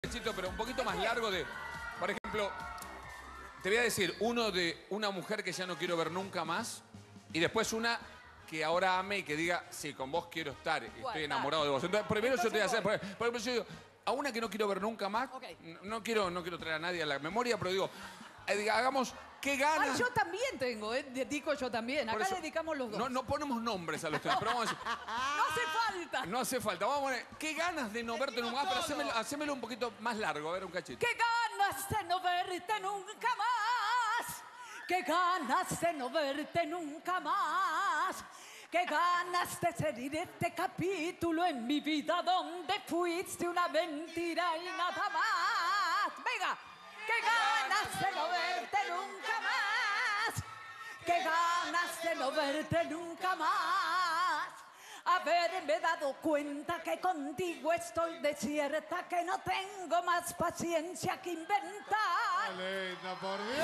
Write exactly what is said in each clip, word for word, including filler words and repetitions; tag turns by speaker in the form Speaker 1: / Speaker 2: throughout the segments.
Speaker 1: Chito, pero un poquito más largo de... Por ejemplo, te voy a decir uno de una mujer que ya no quiero ver nunca más y después una que ahora ame y que diga, sí, con vos quiero estar, estoy enamorado de vos. Entonces, primero yo te voy a hacer... Por ejemplo, yo digo, a una que no quiero ver nunca más, okay. no, quiero, no quiero traer a nadie a la memoria, pero digo, eh, hagamos, ¿qué ganas?
Speaker 2: Ay, yo también tengo, ¿eh? Dedico yo también. Acá eso, dedicamos los dos.
Speaker 1: No, no ponemos nombres a los tres, pero vamos a decir...
Speaker 2: No hace falta.
Speaker 1: No hace falta. Vamos a poner, ¿qué ganas de no verte nunca más? Pero hacémelo, hacémelo un poquito más largo, a ver, un cachito.
Speaker 2: ¿Qué ganas de no verte nunca más? ¿Qué ganas de no verte nunca más? Qué ganas de seguir este capítulo en mi vida donde fuiste una mentira y nada más. Venga, qué ganas de no verte nunca más. Qué ganas de no verte nunca más. Haberme dado cuenta que contigo estoy desierta, que no tengo más paciencia que inventar.
Speaker 3: ¡Linda, por Dios!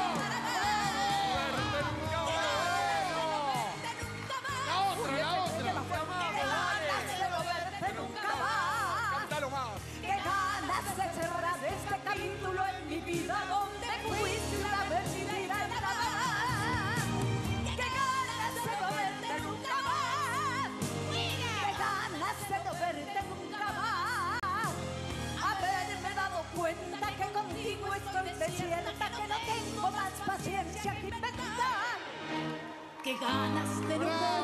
Speaker 2: Qué ganas de cerrar este capítulo en mi vida donde fuiste una mentira y nada más. Qué ganas de no verte nunca más. Qué ganas de no verte nunca más. Haberme dado cuenta que contigo estoy desierta, que no tengo más paciencia que inventar. Qué ganas de no